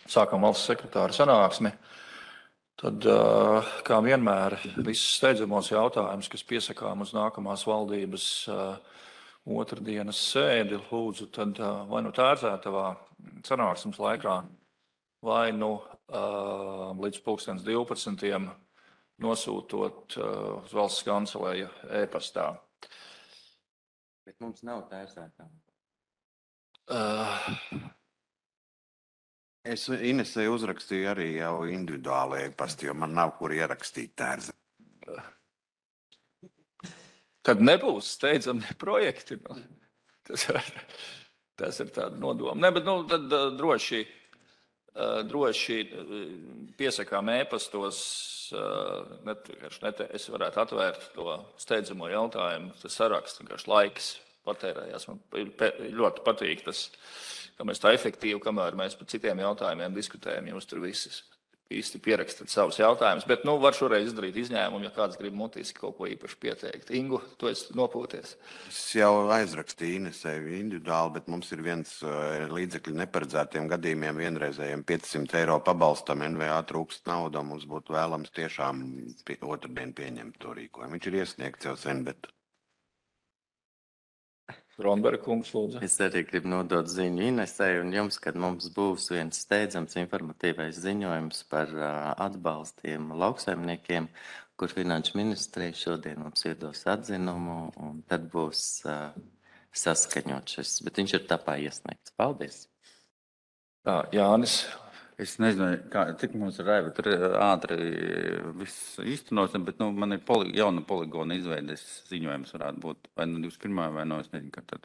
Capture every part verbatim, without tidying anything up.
sākam valsts sekretāra sanāksmi, tad, kā vienmēr, visus steidzamos jautājumus, kas piesakām uz nākamās valdības otrdienas sēdi, lūdzu, tad vai nu tērzētavā sanāksmes laikā, vai nu līdz pulkstens divpadsmitiem nosūtot uz valsts kanceleju e-pastā. Bet mums nav tērzētavā. Uh, Es Inesei uzrakstīju arī jau individuāli e-pasti, jo man nav kur ierakstīt tērzi. Tad nebūs steidzami projekti. Nu. Tas, tas ir tāda nodoma. Ne, bet nu, tad uh, droši, uh, droši piesakām e-pastos. Uh, net, net, es varētu atvērt to steidzamo jautājumu. Tas saraksts, vienkārši laiks patērējās. Man ļoti patīk tas, ka mēs tā efektīvi, kamēr mēs par citiem jautājumiem diskutējam, jūs tur visas īsti pierakstat savus jautājumus. Bet, nu, var šoreiz izdarīt izņēmumu, ja kāds grib mutiski kaut ko īpaši pieteikt. Ingu, tu esi nopūties. Es jau aizrakstīju Inesei individuāli, bet mums ir viens uh, līdzekļu neparedzētiem gadījumiem, vienreizējiem piecsimt eiro pabalstam, N V A trūkst nauda, mums būtu vēlams tiešām pie, otrdien pieņemt to rīkojumu. Viņš ir iesniegts jau sen, bet... Ronberga kungs, lūdzu. Es arī gribu nodot ziņu Inesei un jums, kad mums būs viens steidzams informatīvais ziņojums par uh, atbalstiem lauksaimniekiem, kur Finanšu ministrija šodien mums iedos atzinumu, un tad būs uh, saskaņot šis, bet viņš ir tāpā iesniegts. Paldies! Tā, Jānis. Es nezinu, kā, cik mums ir raiva, tur ātri viss īstenosim, bet nu, man ir poli, jauna poligona izveides ziņojums varētu būt. Vai nu divdesmit pirmā vai no, es nezinu, kā tad.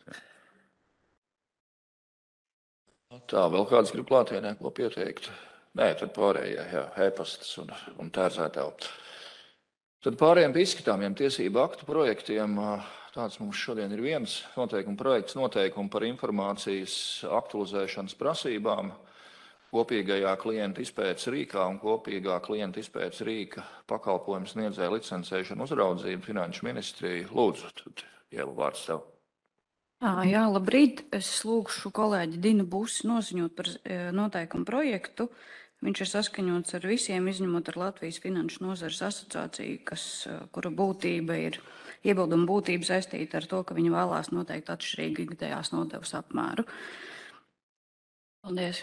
Tā, vēl kāds grib klātienē ko pieteikt? Nē, tad pārējie, jā, e-pastas un, un tērzētāji. Tad pārējiem pie izskatāmiem tiesību aktu projektiem, tāds mums šodien ir viens noteikuma projekts, noteikumi par informācijas aktualizēšanas prasībām, kopīgajā klienta izpētes rīkā un kopīgā klienta izpētes rīka pakalpojums sniedzēja licencēšanu uzraudzību Finanšu ministrija. Lūdzu, tad Ieva vārds tev. Jā, labrīt. Es lūgšu kolēģi Dinu Busi noziņot par noteikumu projektu. Viņš ir saskaņots ar visiem, izņemot ar Latvijas Finanšu nozares asociāciju, kas, kura būtība ir iebilduma būtība saistīta ar to, ka viņi vēlās noteikt atšķirīgu ikgadējās nodevas apmēru. Paldies.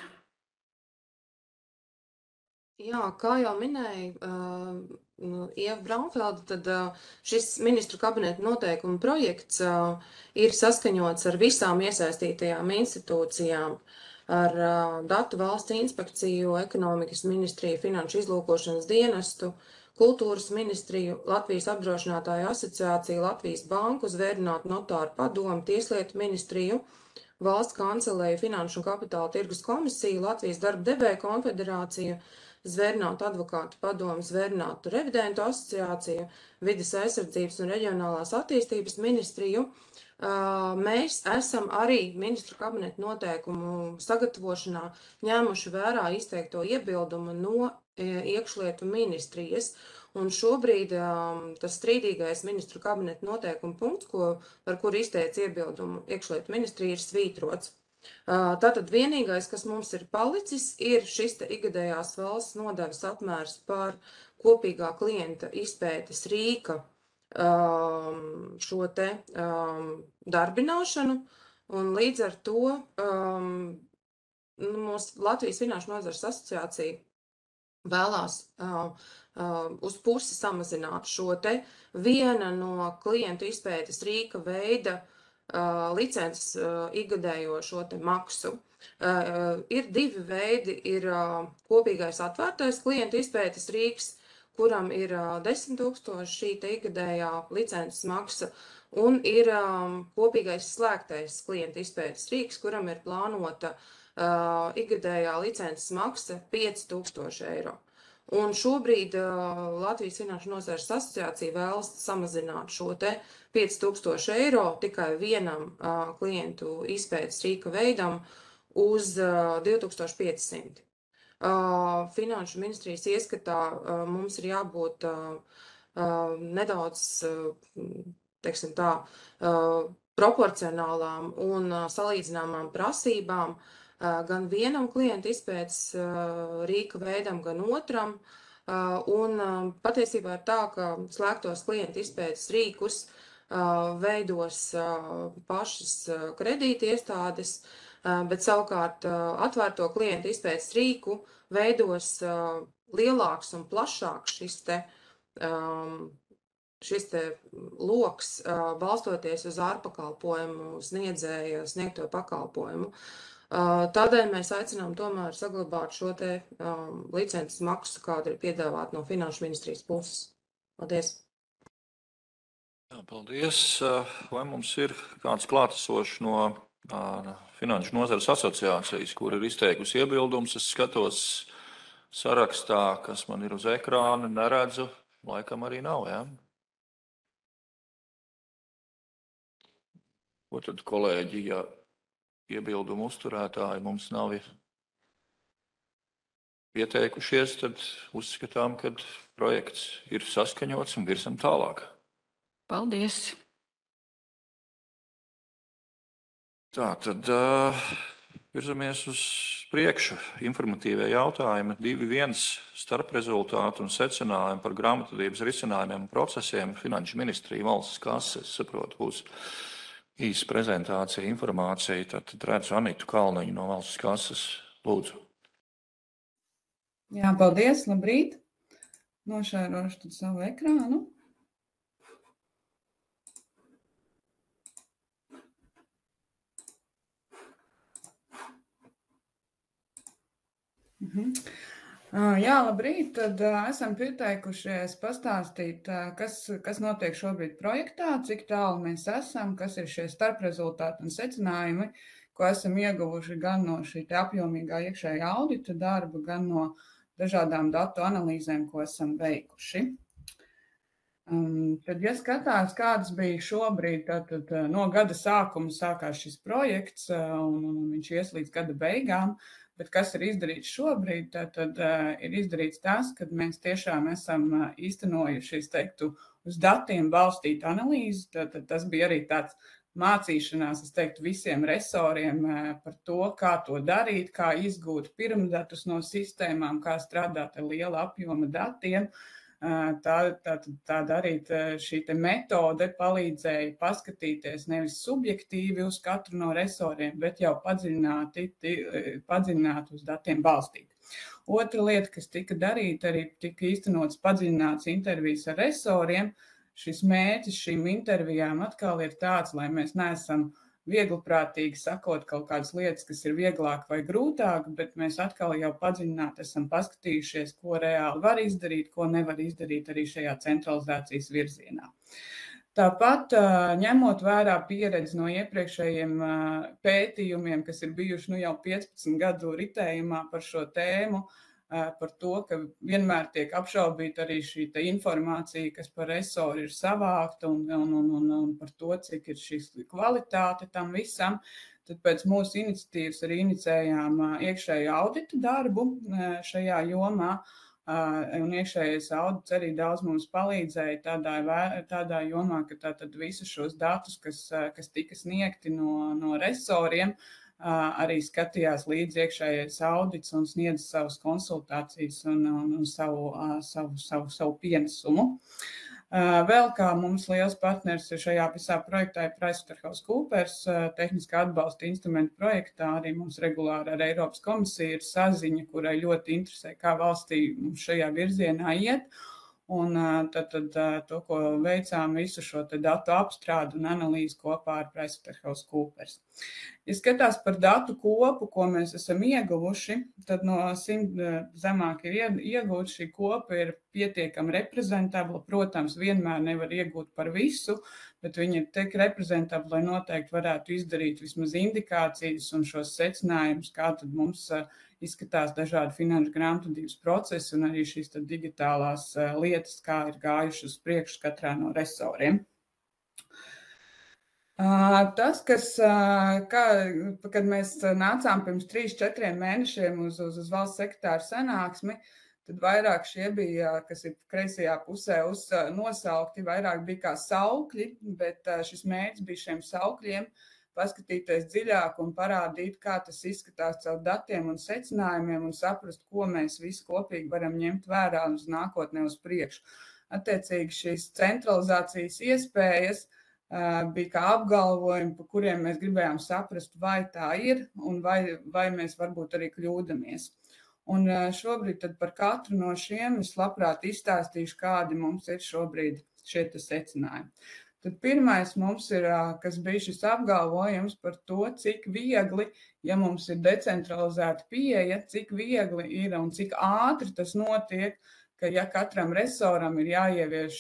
Jā, kā jau minēja uh, Ieva Braunfelda, tad uh, šis ministru kabineta noteikuma projekts uh, ir saskaņots ar visām iesaistītajām institūcijām, ar uh, Datu valsts inspekciju, ekonomikas ministriju, finanšu izlūkošanas dienestu, kultūras ministriju, Latvijas apdrošinātāju asociāciju, Latvijas banku, zvērinātu notāru padomu, tieslietu ministriju, valsts kanceleju, finanšu un kapitāla tirgus komisiju, Latvijas darba devēja konfederāciju, zvērinātu advokātu padomu, zvērinātu revidentu asociāciju, vides aizsardzības un reģionālās attīstības ministriju. Mēs esam arī ministru kabineta noteikumu sagatavošanā ņēmuši vērā izteikto iebildumu no iekšlietu ministrijas. Un šobrīd tas strīdīgais ministru kabineta noteikumu punkts, ko, par kuru izteica iebildumu iekšlietu ministrija, ir svītrots. Tātad vienīgais, kas mums ir palicis, ir šis te ikgadējās valsts nodevas apmērs par kopīgā klienta izpētes rīka šo te darbināšanu, un līdz ar to mūsu Latvijas Finanšu nozares asociācija vēlās uz pusi samazināt šo te viena no klientu izpētes rīka veida Uh, licences uh, ikgadējo šo te maksu. Uh, ir divi veidi, ir uh, kopīgais atvērtais klientu izpētes rīks, kuram ir uh, desmit tūkstoši šī te ikgadējā licences maksa, un ir um, kopīgais slēgtais klientu izpētes rīks, kuram ir plānota uh, ikgadējā licences maksa pieci tūkstoši eiro. Un šobrīd uh, Latvijas Finanšu nozares asociācija vēlas samazināt šo te pieci tūkstoši eiro tikai vienam uh, klientu izpētes rīka veidam uz uh, divi tūkstoši piecsimt. Uh, Finanšu ministrijas ieskatā uh, mums ir jābūt uh, uh, nedaudz, uh, teiksim tā, uh, proporcionālām un uh, salīdzināmām prasībām, gan vienam klientu izpētes rīka veidam, gan otram. Un patiesībā ir tā, ka slēgtos klientu izpētes rīkus veidos pašas kredīti iestādes, bet savukārt atvērto klientu izpētes rīku veidos lielāks un plašāks šis te, šis te loks, balstoties uz ārpakalpojumu sniedzēja sniegto pakalpojumu. Tādēļ mēs aicinām tomēr saglabāt šo te um, licences maksu, kāda ir piedāvāta no Finanšu ministrijas puses. Paldies! Jā, paldies! Vai mums ir kāds klātesošs no uh, Finanšu nozares asociācijas, kur ir izteikusi iebildums? Es skatos sarakstā, kas man ir uz ekrāna, neredzu, laikam arī nav, jā? Ko tad, kolēģi, ja iebildumu uzturētāji mums nav pieteikušies, tad uzskatām, ka projekts ir saskaņots un virsam tālāk. Paldies! Tā, tad uh, virzamies uz priekšu. Informatīvie jautājumi divi viens starprezultātu un secinājumu par grāmatvedības risinājumiem un procesiem. Finanšu ministrija, valsts kase, es saprotu, būs īsa prezentācija, informācija. Tad redzu Anitu Kalniņu no valsts kases. Lūdzu. Jā, paldies, labrīt. Nošērošu tad savu ekrānu. Mhm. Jā, labrīt. Tad esam pieteikušies pastāstīt, kas, kas notiek šobrīd projektā, cik tālu mēs esam, kas ir šie starprezultāti un secinājumi, ko esam ieguvuši gan no šī apjomīgā iekšējā audita darba, gan no dažādām datu analīzēm, ko esam veikuši. Um, tad, ja skatās, kādas bija šobrīd, tad, tad no gada sākuma sākās šis projekts, un, un viņš ies līdz gada beigām. Bet kas ir izdarīts šobrīd, tad, tad uh, ir izdarīts tas, ka mēs tiešām esam uh, īstenojuši, es teiktu, uz datiem balstītu analīzi. Tad, tad tas bija arī tāds mācīšanās, es teiktu, visiem resoriem uh, par to, kā to darīt, kā izgūt pirmdatus no sistēmām, kā strādāt ar liela apjoma datiem. Uh, tā, tā, tā darīt uh, šī te metode palīdzēja paskatīties nevis subjektīvi uz katru no resoriem, bet jau padziļināti, padziļināti uz datiem balstīt. Otra lieta, kas tika darīta, arī tika īstenots padziļināts intervijas ar resoriem. Šis mērķis šīm intervijām atkal ir tāds, lai mēs neesam viegliprātīgi sakot kaut kādas lietas, kas ir vieglāk vai grūtāk, bet mēs atkal jau padziļināti esam paskatījušies, ko reāli var izdarīt, ko nevar izdarīt arī šajā centralizācijas virzienā. Tāpat, ņemot vērā pieredzi no iepriekšējiem pētījumiem, kas ir bijuši nu jau piecpadsmit gadu ritējumā par šo tēmu, par to, ka vienmēr tiek apšaubīta arī šī informācija, kas par resoru ir savākta un, un, un, un, un par to, cik ir šī kvalitāte tam visam. Tad pēc mūsu iniciatīvas arī inicējām iekšēju audita darbu šajā jomā, un iekšējais audits arī daudz mums palīdzēja tādā, tādā jomā, ka tātad visus šos datus, kas, kas tika sniegti no, no resoriem, arī skatījās līdz iekšējais audits un sniedz savas konsultācijas un, un, un savu, savu, savu, savu pienesumu. Vēl kā mums liels partners ir šajā visā projektā ir PricewaterhouseCoopers, tehniskā atbalsta instrumentu projektā, arī mums regulāri ar Eiropas komisiju ir saziņa, kurai ļoti interesē, kā valstī mums šajā virzienā iet. Un tad, tad to, ko veicām, visu šo datu apstrādi un analīzi kopā ar PricewaterhouseCoopers. Ja skatās par datu kopu, ko mēs esam ieguvuši, tad no simt zemāk ir iegūt, šī kopa ir pietiekami reprezentabla. Protams, vienmēr nevar iegūt par visu, bet viņi ir tik reprezentabli, lai noteikti varētu izdarīt vismaz indikācijas un šos secinājumus, kā tad mums izskatās dažādi finanšu grāmatvedības procesi un arī šīs tad digitālās lietas, kā ir gājuši uz priekšu katrā no resoriem. Tas, kas, kā, kad mēs nācām pirms trīs, četriem mēnešiem uz, uz, uz valsts sekretāra sanāksmi, tad vairāk šie bija, kas ir kreisajā pusē uz nosaukti, vairāk bija kā saukļi, bet šis mērķis bija šiem saukļiem paskatīties dziļāk un parādīt, kā tas izskatās caur datiem un secinājumiem un saprast, ko mēs visi kopīgi varam ņemt vērā uz nākotnē uz priekšu. Attiecīgi šīs centralizācijas iespējas bija kā apgalvojumi, par kuriem mēs gribējām saprast, vai tā ir un vai, vai mēs varbūt arī kļūdamies. Un šobrīd tad par katru no šiem es labprāt izstāstīšu, kādi mums ir šobrīd šie secinājumi. Tad pirmais mums ir, kas bija šis apgalvojums par to, cik viegli, ja mums ir decentralizēta pieeja, cik viegli ir un cik ātri tas notiek, ka ja katram resoram ir jāievieš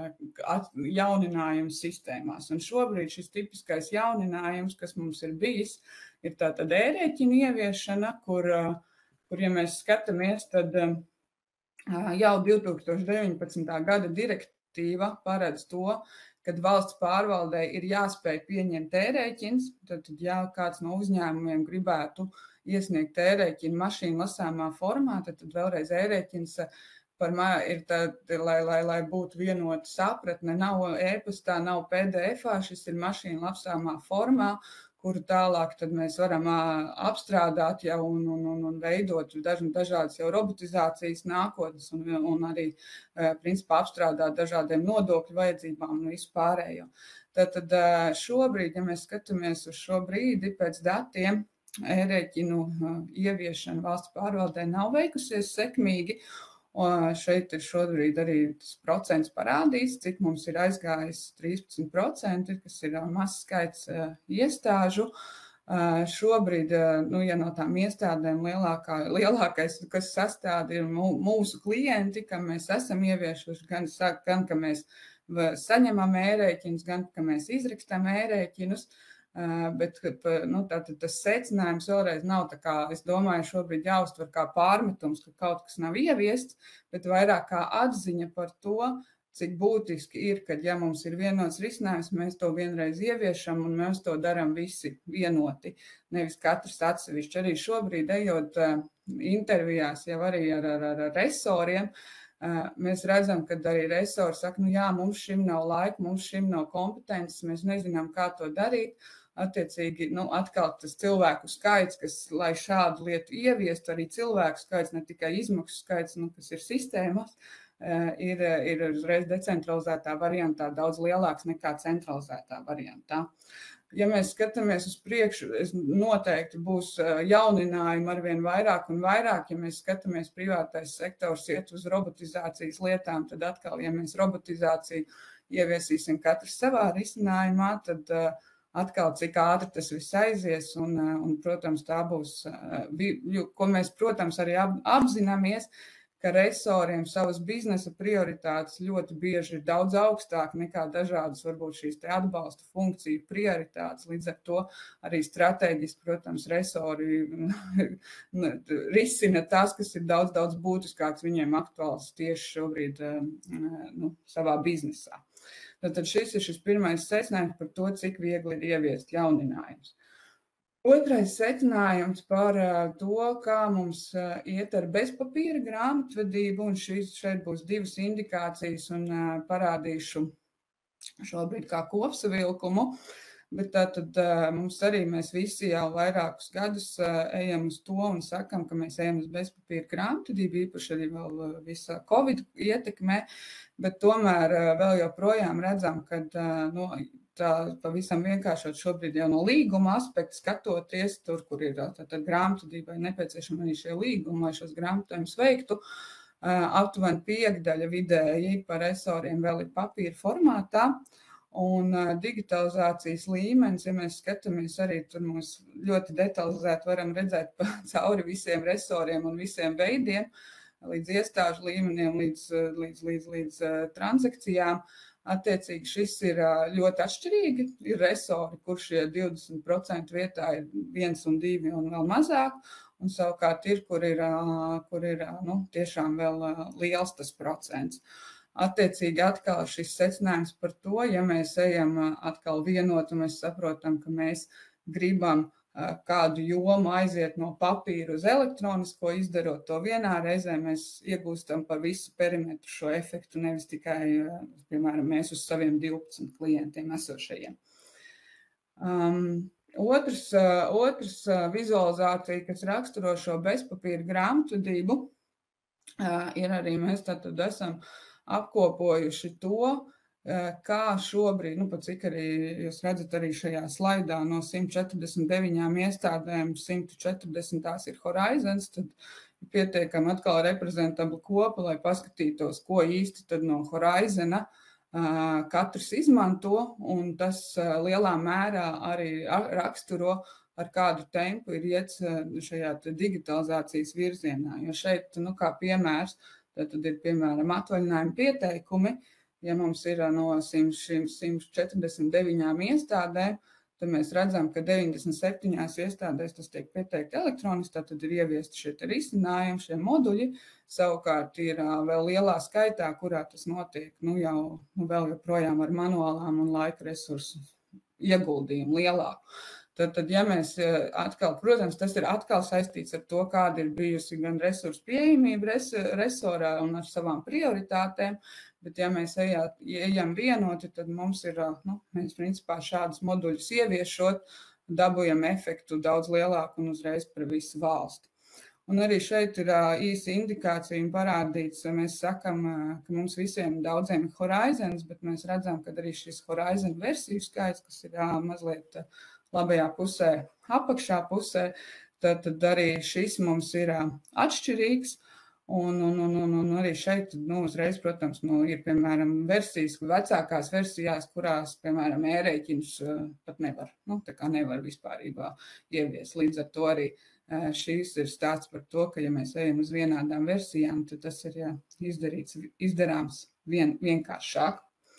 jauninājums sistēmās. Un šobrīd šis tipiskais jauninājums, kas mums ir bijis, ir tātad e-rēķina ieviešana, kur, kur, ja mēs skatāmies, tad jau divi tūkstoši deviņpadsmitā gada direktīva paredz to, kad valsts pārvaldei ir jāspēj pieņemt e-rēķins, tad, ja kāds no uzņēmumiem gribētu iesniegt e-rēķinu mašīnu lasāmā formā, tad, tad vēlreiz e-rēķins par mā, ir tā, lai, lai, lai būtu vienota sapratne, nav e-pastā, nav P D F-ā, šis ir mašīna lasāmā formā, kuru tālāk tad mēs varam apstrādāt jau un, un, un, un veidot daž, dažādas jau robotizācijas nākotnes un, un arī principā apstrādāt dažādiem nodokļu vajadzībām un visu pārējo. Tātad šobrīd, ja mēs skatāmies uz šo brīdi pēc datiem, e-rēķinu ieviešana valsts pārvaldē nav veikusies sekmīgi. Un šeit ir šobrīd arī tas procents parādīts, cik mums ir aizgājis trīspadsmit procenti, kas ir mazs skaits iestāžu. Šobrīd, nu, ja no tām iestādēm lielākā, lielākais, kas sastāv, ir mūsu klienti, kam mēs esam ieviešuši, gan, gan ka mēs saņemam e-rēķinus, gan ka mēs izrakstam e-rēķinus. Bet nu, tātad tas secinājums vēlreiz nav tā kā, es domāju, šobrīd jāuztver kā pārmetums, ka kaut kas nav ieviests, bet vairāk kā atziņa par to, cik būtiski ir, kad ja mums ir vienots risinājums, mēs to vienreiz ieviešam un mēs to darām visi vienoti, nevis katrs atsevišķi. Arī šobrīd, ejot intervijās jau arī ar, ar, ar resoriem, mēs redzam, ka arī resori saka, nu jā, mums šim nav laika, mums šim nav kompetences, mēs nezinām, kā to darīt. Attiecīgi, nu, atkal tas cilvēku skaits, kas, lai šādu lietu ieviestu, arī cilvēku skaits, ne tikai izmaksu skaits, nu, kas ir sistēmas, ir, ir uzreiz decentralizētā variantā daudz lielāks nekā centralizētā variantā. Ja mēs skatāmies uz priekšu, noteikti būs jauninājumi arvien vairāk un vairāk. Ja mēs skatāmies privātais sektors iet uz robotizācijas lietām, tad atkal, ja mēs robotizāciju ieviesīsim katrs savā risinājumā, tad atkal cik ātri tas viss aizies un, un protams, tā būs, ko mēs, protams, arī apzināmies, ka resoriem savas biznesa prioritātes ļoti bieži ir daudz augstāk nekā dažādas, varbūt šīs te atbalsta funkciju prioritātes. Līdz ar to arī strateģiski, protams, resori risina tās, kas ir daudz, daudz būtiskāks viņiem aktuāls tieši šobrīd nu, savā biznesā. Tad šis ir šis pirmais secinājums par to, cik viegli ir ieviest jauninājums. Otrais secinājums par to, kā mums iet ar bezpapīra grāmatvedību, un šīs šeit būs divas indikācijas un parādīšu šobrīd kā kopsavilkumu, bet tātad mums arī mēs visi jau vairākus gadus ejam uz to un sakam, ka mēs ejam uz bezpapīra grāmatvedību, īpaši arī vēl visa Covid ietekmē, bet tomēr vēl joprojām redzam, ka no, tā pavisam vienkāršot šobrīd jau no līguma aspekta skatoties, tur, kur ir tātad grāmatvedībai nepieciešama arī šie līgumi, lai šos grāmatojumus veiktu, aptuveni piekdaļa vidēji par resoriem vēl ir papīra formātā, un digitalizācijas līmenis, ja mēs skatāmies arī, tur mums ļoti detalizēti varam redzēt cauri visiem resoriem un visiem veidiem, līdz iestāžu līmenim, līdz, līdz, līdz, līdz transakcijām. Attiecīgi šis ir ļoti atšķirīgi, ir resori, kur šie divdesmit procenti vietā ir viens un divi un vēl mazāk, un savukārt ir, kur ir, kur ir nu, tiešām vēl liels tas procents. Attiecīgi atkal šis secinājums par to, ja mēs ejam atkal vienot un mēs saprotam, ka mēs gribam kādu jomu aiziet no papīra uz elektronisko, izdarot to vienā reizē, mēs iegūstam par visu perimetru šo efektu, nevis tikai, piemēram, mēs uz saviem divpadsmit klientiem esošajiem. Um, Otrs, uh, otrs uh, vizualizācija, kas raksturo šo bezpapīra grāmatvedību, uh, ir arī mēs tātad esam apkopojuši to, uh, kā šobrīd, nu, pat cik arī jūs redzat arī šajā slaidā no simt četrdesmit deviņām iestādēm, simt četrdesmit tās ir Horizons, tad pietiekami atkal reprezentabla kopa, lai paskatītos, ko īsti tad no Horizona katrs izmanto, un tas lielā mērā arī raksturo, ar kādu tempu ir iets šajā digitalizācijas virzienā. Jo šeit, nu, kā piemērs, tad ir, piemēram, atvaļinājuma pieteikumi, ja mums ir no simt četrdesmit deviņām iestādēm, tad mēs redzam, ka deviņdesmit septiņās iestādēs tas tiek pieteikti elektroniski, tad ir ieviesti šie risinājumi, šie moduļi. Savukārt ir vēl lielā skaitā, kurā tas notiek, nu jau nu, vēl joprojām ar manuālām un laika resursu ieguldījumu lielāku. Tad, tad, ja mēs atkal, protams, tas ir atkal saistīts ar to, kāda ir bijusi gan resursu pieejamība res, resorā un ar savām prioritātēm, bet ja mēs ejāt, ejam vienoti, tad mums ir, nu, mēs principā šādus moduļus ieviešot, dabujam efektu daudz lielāku un uzreiz par visu valsti. Un arī šeit ir īsi indikācija un parādīts, mēs sakam, ka mums visiem daudziem ir Horizons, bet mēs redzam, ka arī šis Horizon versiju skaits, kas ir mazliet labajā pusē, apakšā pusē, tad, tad arī šis mums ir atšķirīgs. Un, un, un, un, un arī šeit, nu, uzreiz, protams, nu, ir, piemēram, versijas, vecākās versijās, kurās, piemēram, ērēķinus pat nevar, nu, tā kā nevar vispārībā ieviest. Līdz ar to arī šīs ir stāsts par to, ka, ja mēs ejam uz vienādām versijām, tad tas ir jā, izdarīts, izdarāms vien, vienkāršāk.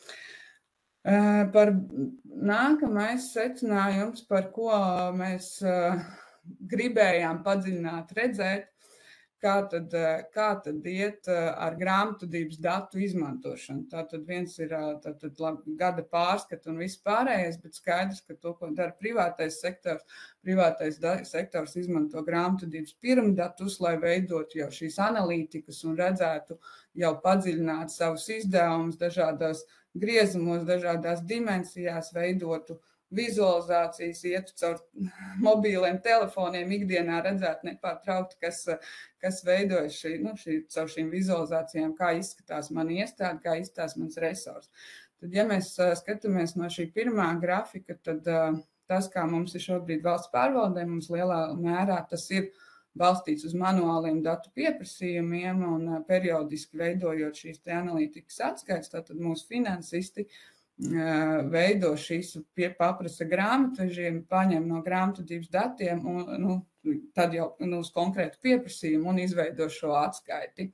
Par nākamais secinājums, par ko mēs gribējām padziļināt redzēt, kā tad, kā tad iet ar grāmatvedības datu izmantošanu. Tātad viens ir tātad, gada pārskata un viss pārējais, bet skaidrs, ka to, ko dara privātais sektors, privātais sektors izmanto grāmatvedības pirmdatus, lai veidotu jau šīs analītikas un redzētu jau padziļināt savus izdevumus dažādās griezumos, dažādās dimensijās, veidotu vizualizācijas, ietu caur mobīliem telefoniem, ikdienā redzētu nepārtraukti, kas, kas veidojas šī, nu, šī, caur šīm vizualizācijām, kā izskatās mana iestāde, kā izskatās mans resurs. Tad, ja mēs skatāmies no šī pirmā grafika, tad tas, kā mums ir šobrīd valsts pārvaldē, mums lielā mērā tas ir balstīts uz manuāliem datu pieprasījumiem un periodiski veidojot šīs te analītikas atskaites, tātad mūsu finansisti veido šīs paprasa grāmatvežiem, paņem no grāmatvedības datiem un nu, tad jau nu, uz konkrētu pieprasījumu un izveido šo atskaiti.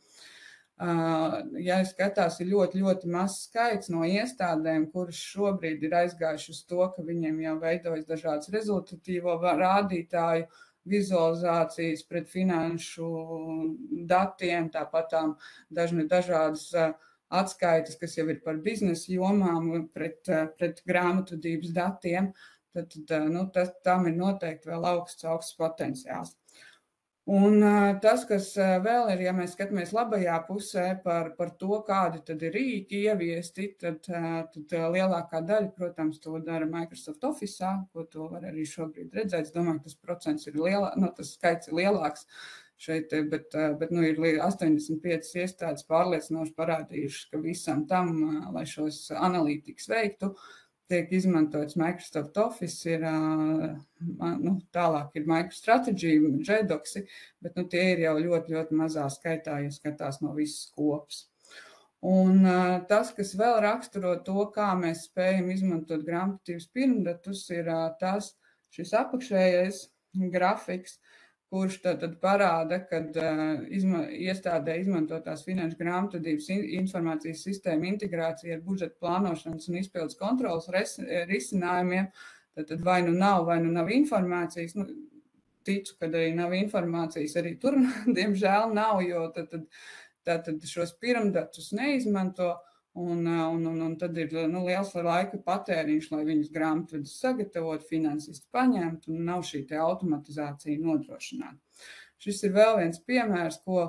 Ja skatās, ir ļoti, ļoti mazs skaits no iestādēm, kuras šobrīd ir aizgājuši uz to, ka viņiem jau veidojas dažādas rezultatīvo rādītāju, vizualizācijas pret finanšu datiem, tāpatām dažni dažādas atskaites, kas jau ir par biznesa jomām pret, pret grāmatvedības datiem, tad, tad nu, tas, tam ir noteikti vēl augsts, augsts potenciāls. Un tas, kas vēl ir, ja mēs skatāmies labajā pusē par, par to, kādi tad ir rīki ieviesti, tad, tad lielākā daļa, protams, to dara Microsoft Office, ko to var arī šobrīd redzēt. Es domāju, ka tas procents ir lielāks, no, tas skaits ir lielāks šeit, bet, bet nu, ir astoņdesmit piecas iestādes pārliecinoši parādījušas, ka visam tam, lai šos analītikas veiktu, tiek izmantots Microsoft Office, ir, nu, tālāk ir MicroStrategy, Jedoxi, bet nu, tie ir jau ļoti, ļoti mazā skaitā, ja skatās no visas kopas. Un tas, kas vēl raksturo to, kā mēs spējam izmantot grāmatvedības pirmdatus, ir tas, šis apakšējais grafiks, kurš tad parāda, kad izma, iestādē izmantotās finanšu grāmatvedības informācijas sistēma integrācija ar budžeta plānošanas un izpildes kontrolas res, risinājumiem, tad, tad vai nu nav, vai nu nav informācijas, nu, ticu, kad arī nav informācijas, arī tur, diemžēl, nav, jo tad, tad, tad, tad šos pirmdatus neizmanto, un, un, un, un tad ir nu, liels laika patēriņš, lai viņus grāmatvedis sagatavot, finansisti paņemt, un nav šī te automatizācija nodrošināta. Šis ir vēl viens piemērs, ko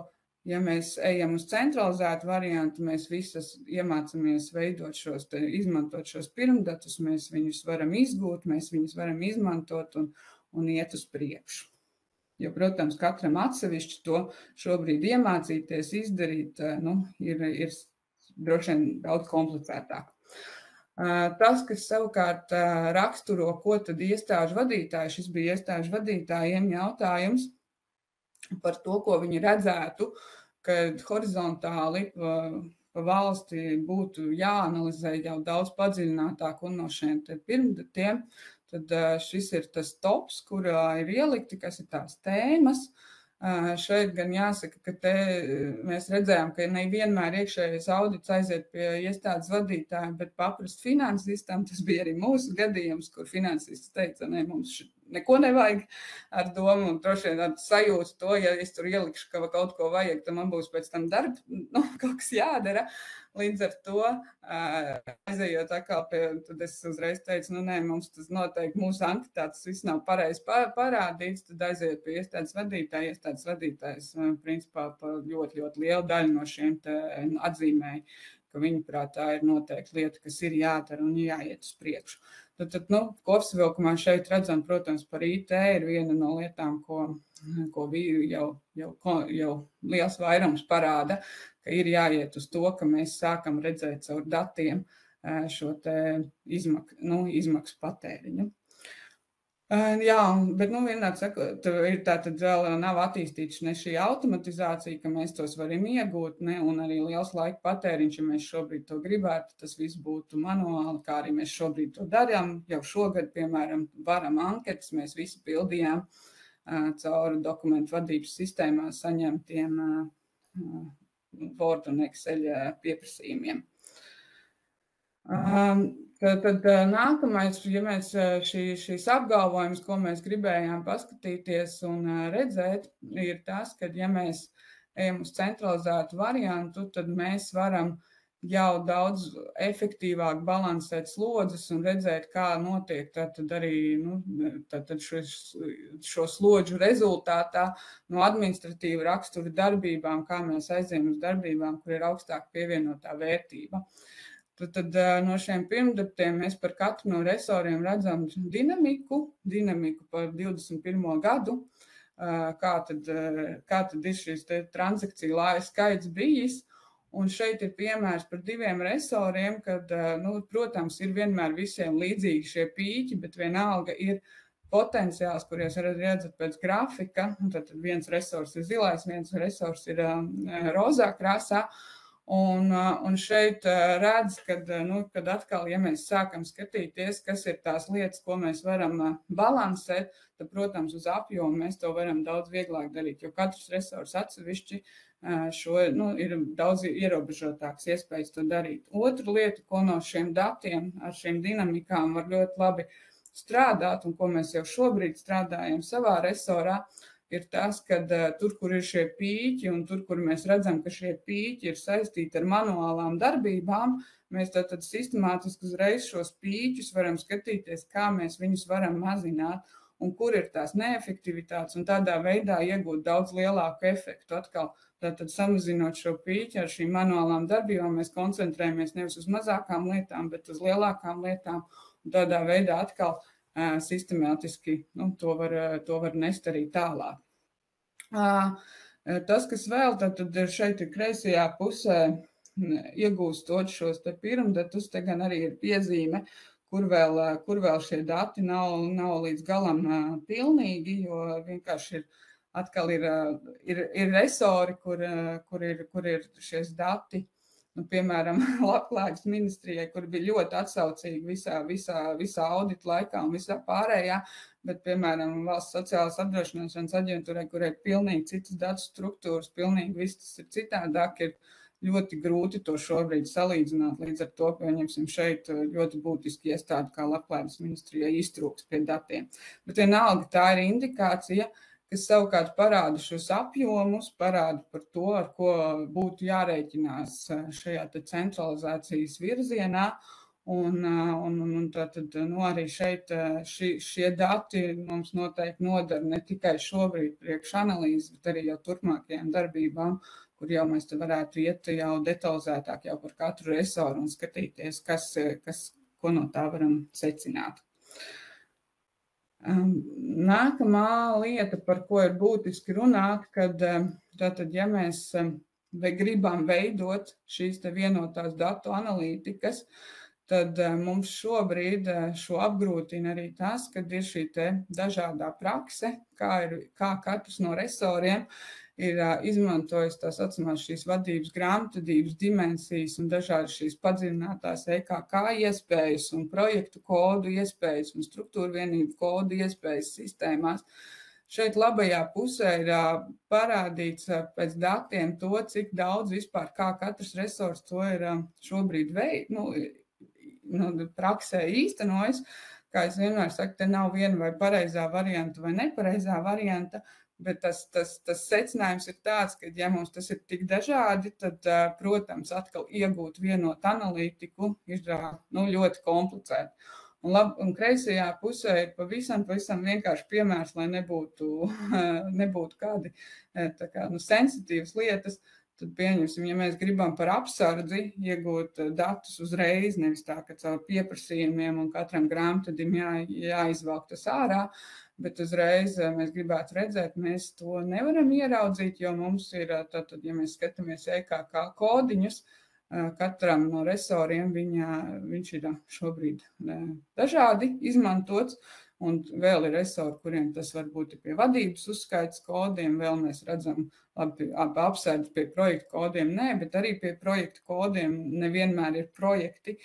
Ja mēs ejam uz centralizētu variantu, mēs visas iemācāmies veidot šos, te, izmantot šos pirmdatus, mēs viņus varam izgūt, mēs viņus varam izmantot un, un iet uz priekšu. Jo, protams, katram atsevišķi to šobrīd iemācīties, izdarīt, nu, ir, ir droši vien daudz komplicētāk. Tas, kas savukārt raksturo, ko tad iestāžu vadītāji, šis bija iestāžu vadītājiem jautājums par to, ko viņi redzētu, kad horizontāli pa, pa valsti būtu jāanalizē jau daudz padziļinātāk un no šiem te pirmdatiem, tad šis ir tas tops, kurā ir ielikti, kas ir tās tēmas. Šeit gan jāsaka, ka te mēs redzējām, ka nevienmēr iekšējais audits aiziet pie iestādes vadītājiem, bet paprast finansistam, tas bija arī mūsu gadījums, kur finansists teica, ne, mums neko nevajag ar domu, un droši vien sajūtu to, ja es tur ielikšu, ka kaut ko vajag, tad man būs pēc tam darba, nu, kaut kas jādara. Līdz ar to, aizējot atkal pie, tad es uzreiz teicu, nu nē, mums tas noteikti mūsu anketā, tas viss nav pareizi parādīts, tad aizējot pie iestādes vadītāja, iestādes vadītājs, principā, pa ļoti, ļoti lielu daļu no šiem te atzīmēja, ka viņuprāt tā ir noteikti lieta, kas ir jādara un jāiet uz priekšu. Tad, tad nu, kopsavilkumā šeit redzam, protams, par I T ir viena no lietām, ko, ko jau, jau, jau liels vairums parāda, ka ir jāiet uz to, ka mēs sākam redzēt caur datiem šo te izmak, nu, izmaksu patēriņu. Jā, bet, nu, vienāk sakot, ir tā tad vēl nav attīstīts ne šī automatizācija, ka mēs tos varam iegūt, ne, un arī liels laika patēriņš, ja mēs šobrīd to gribētu, tas viss būtu manuāli, kā arī mēs šobrīd to darām. Jau šogad, piemēram, varam anketas, mēs visi pildījām caur dokumentu vadības sistēmā saņemtiem Word un Excel pieprasījumiem. Tad, tad nākamais, ja mēs šī, šīs apgalvojums, ko mēs gribējām paskatīties un redzēt, ir tas, ka ja mēs ejam uz centralizētu variantu, tad mēs varam jau daudz efektīvāk balansēt slodzes un redzēt, kā notiek tātad arī nu, tātad šo, šo slodžu rezultātā no administratīva rakstura darbībām, kā mēs aizējam uz darbībām, kur ir augstāk pievienotā vērtība. Tad, tad no šiem pirmdatiem mēs par katru no resoriem redzam dinamiku, dinamiku par divdesmit pirmo gadu, kā tad, kā tad ir šīs transakciju lāja skaits bijis. Un šeit ir piemērs par diviem resoriem, kad, nu, protams, ir vienmēr visiem līdzīgi šie pīķi, bet vienalga ir potenciāls, kur jūs redzat pēc grafika. Tad viens resors ir zilais, viens resors ir rozā krāsā. Un, un šeit redz, kad, nu, kad atkal, ja mēs sākam skatīties, kas ir tās lietas, ko mēs varam balansēt, tad, protams, uz apjomu mēs to varam daudz vieglāk darīt, jo katrs resurs atsevišķi šo, nu, ir daudz ierobežotāks iespējas to darīt. Otra lieta, ko no šiem datiem ar šīm dinamikām var ļoti labi strādāt, un ko mēs jau šobrīd strādājam savā resorā, ir tas, ka uh, tur, kur ir šie pīķi un tur, kur mēs redzam, ka šie pīķi ir saistīti ar manuālām darbībām, mēs tātad sistemātiski uzreiz šos pīķus varam skatīties, kā mēs viņus varam mazināt un kur ir tās neefektivitātes un tādā veidā iegūt daudz lielāku efektu. Atkal, tātad samazinot šo pīķi ar šīm manuālām darbībām, mēs koncentrējamies nevis uz mazākām lietām, bet uz lielākām lietām un tādā veidā atkal sistemātiski nu, to, var, to var nest arī tālāk. Tas, kas vēl, tad, tad šeit ir kreisajā pusē iegūstot šos te pirmdatus, te gan arī ir piezīme, kur vēl, kur vēl šie dati nav, nav līdz galam pilnīgi, jo vienkārši ir, atkal ir, ir, ir resori, kur, kur, ir, kur ir šies dati. Nu, piemēram, Labklājības ministrijai, kur bija ļoti atsaucīgi visā, visā, visā audita laikā un visā pārējā, bet, piemēram, Valsts sociālās apdrošināšanas aģentūrai, kur ir pilnīgi citas datu struktūras, pilnīgi viss tas ir citādāk, ir ļoti grūti to šobrīd salīdzināt. Līdz ar to, pieņemsim, šeit ļoti būtiski iestādi kā Labklājības ministrijai iztrūks pie datiem. Bet vienalga tā ir indikācija, kas savukārt parāda šos apjomus, parāda par to, ar ko būtu jārēķinās šajā te centralizācijas virzienā. Un, un, un, un tātad, nu, arī šeit ši, šie dati mums noteikti nodara ne tikai šobrīd priekš analīzes, bet arī jau turpmākajām darbībām, kur jau mēs te varētu iet jau detalizētāk jau par katru resoru un skatīties, kas, kas, ko no tā varam secināt. Nākamā lieta, par ko ir būtiski runāt, kad tātad, ja mēs gribam veidot šīs te vienotās datu analītikas, tad mums šobrīd šo apgrūtina arī tas, kad ir šī te dažādā prakse, kā, ir, kā katrs no resoriem ir izmantojis tā saucamās šīs vadības grāmatvedības dimensijas un dažādas šīs padziļinātās E K K iespējas un projektu kodu iespējas un struktūra vienību kodu iespējas sistēmās. Šeit labajā pusē ir parādīts pēc datiem to, cik daudz vispār kā katrs resors to ir šobrīd veid, nu, nu, praksē īstenojas. Kā es vienmēr saku, te nav viena vai pareizā varianta vai nepareizā varianta, bet tas, tas, tas secinājums ir tāds, ka, ja mums tas ir tik dažādi, tad, protams, atkal iegūt vienot analītiku ir nu, ļoti komplicēti. Un, lab, un kreisajā pusē ir pavisam, pavisam vienkārši piemērs, lai nebūtu, nebūtu kādi tā kā, nu, sensitīvas lietas. Tad pieņemsim, ja mēs gribam par apsardzi iegūt datus uzreiz, nevis tā, ka caur pieprasījumiem un katram grāmatvedim jā, jāizvelk tas ārā, bet uzreiz mēs gribētu redzēt, mēs to nevaram ieraudzīt, jo mums ir, tātad, ja mēs skatāmies E K K kodiņus, katram no resoriem viņa, viņš ir šobrīd dažādi izmantots, un vēl ir resori, kuriem tas varbūt ir pie vadības uzskaits kodiem, vēl mēs redzam labi, apsardzi pie projektu kodiem, nē, bet arī pie projektu kodiem nevienmēr ir projekti.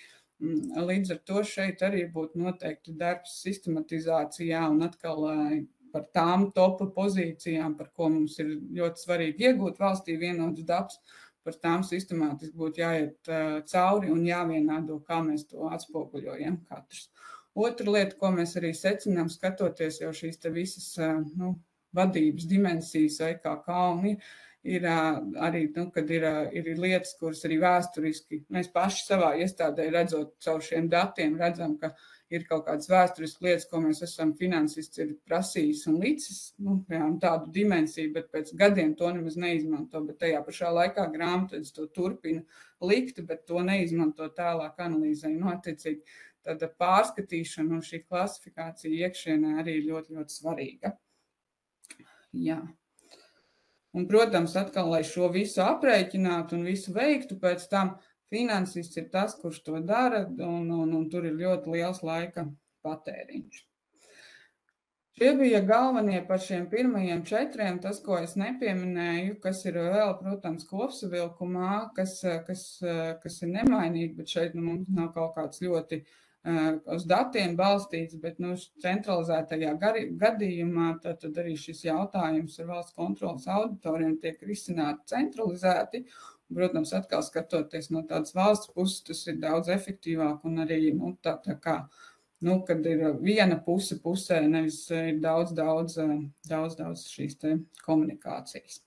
Līdz ar to šeit arī būtu noteikti darbs sistematizācijā un atkal par tām topa pozīcijām, par ko mums ir ļoti svarīgi iegūt valstī vienotus datus, par tām sistemātiski būtu jāiet cauri un jāvienādo, kā mēs to atspoguļojam katrs. Otra lieta, ko mēs arī secinām, skatoties jau šīs te visas nu, vadības dimensijas E K K, un ir, ir arī, nu, kad ir, ir lietas, kuras arī vēsturiski mēs paši savā iestādē redzot caur šiem datiem, redzam, ka ir kaut kādas vēsturiskas lietas, ko mēs esam finansists ir prasījis un līdzis, nu, jā, tādu dimensiju, bet pēc gadiem to nemaz neizmanto, bet tajā pašā laikā grāmatvedis to turpina likt, bet to neizmanto tālāk analīzē, nu, attiecīgi. Tāda pārskatīšana un šī klasifikācija iekšienē arī ļoti, ļoti svarīga. Jā. Un, protams, atkal, lai šo visu aprēķinātu un visu veiktu, pēc tam finansists ir tas, kurš to dara, un, un, un tur ir ļoti liels laika patēriņš. Šie bija galvenie par šiem pirmajiem četriem, tas, ko es nepieminēju, kas ir vēl, protams, kopsavilkumā, kas, kas, kas ir nemainīgi, bet šeit nu, mums nav kaut kāds ļoti uz datiem balstīts, bet nu, centralizētajā gadījumā tad, tad arī šis jautājums ar valsts kontrolas auditoriem tiek risināti centralizēti. Protams, atkal skatoties no tādas valsts puses, tas ir daudz efektīvāk un arī nu, tā, tā kā, nu, kad ir viena puse pusē, nevis ir daudz, daudz, daudz, daudz šīs te komunikācijas.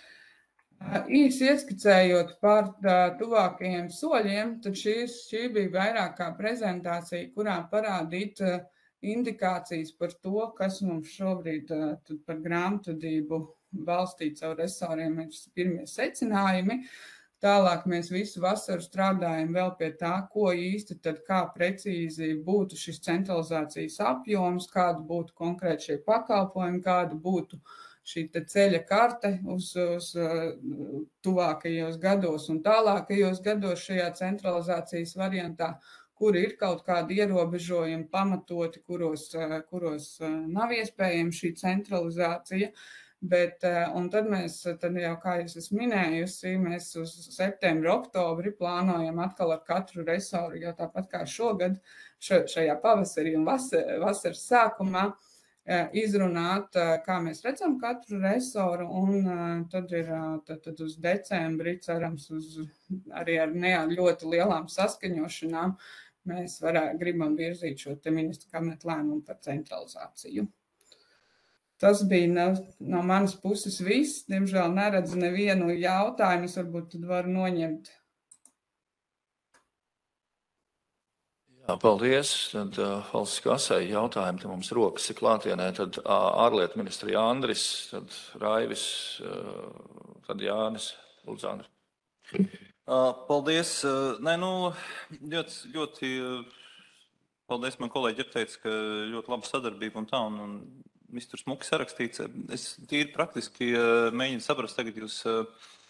Īsi ieskicējot par tuvākajiem soļiem, tad šīs, šī bija vairāk kā prezentācija, kurā parādīt indikācijas par to, kas mums šobrīd par grāmatvedību valstī caur resoriem ir pirmie secinājumi. Tālāk mēs visu vasaru strādājam vēl pie tā, ko īsti tad kā precīzi būtu šis centralizācijas apjoms, kādu būtu konkrēti šie pakalpojumi, kādu būtu šī ceļa karte uz, uz tuvākajos gados un tālākajos gados šajā centralizācijas variantā, kur ir kaut kādi ierobežojumi pamatoti, kuros, kuros nav iespējama šī centralizācija. Bet, un tad mēs, tad jau, kā es esmu minējusi, mēs uz septembri, oktobri plānojam atkal ar katru resoru, jo tāpat kā šogad, šajā pavasarī un vasar, vasaras sākumā, izrunāt, kā mēs redzam katru resoru, un tad ir tad, tad uz decembri, cerams, uz, arī ar ne ļoti lielām saskaņošanām, mēs varā, gribam virzīt šo te ministru kabineta lēmumu par centralizāciju. Tas bija no, no manas puses viss. Diemžēl neredzu nevienu jautājumu, es varbūt tad varu noņemt. Paldies. Tad uh, valsts kasei jautājumi te mums rokas ir klātienē. Tad uh, ārlietu ministrija Andris, tad Raivis, uh, tad Jānis Lūdzānis. Uh, paldies. Uh, nē, nu, ļoti, ļoti uh, paldies. Man kolēģi ir teicis, ka ļoti laba sadarbība un tā, un, un viss tur smuki sarakstīts. Es tīri praktiski uh, mēģinu saprast, tagad jūs uh,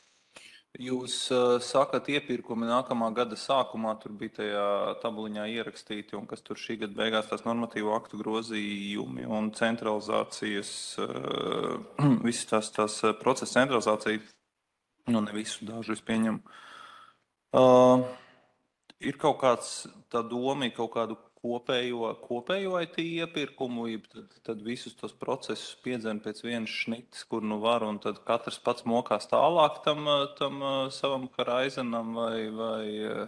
Jūs uh, sakat, iepirkumi nākamā gada sākumā tur bija tajā tabuliņā ierakstīti, un kas tur šī gada beigās tās normatīvo aktu grozījumi un centralizācijas, uh, visas tās, tās procesa centralizācija, nu ne visu dažu es pieņemu. Uh, ir kaut kāds tā doma, kaut kādu kopējo, kopējo I T iepirkumu, tad, tad visus tos procesus piedzen pēc vienas šnitas, kur nu var, un tad katrs pats mokās tālāk tam, tam savam Horizonam, vai, vai,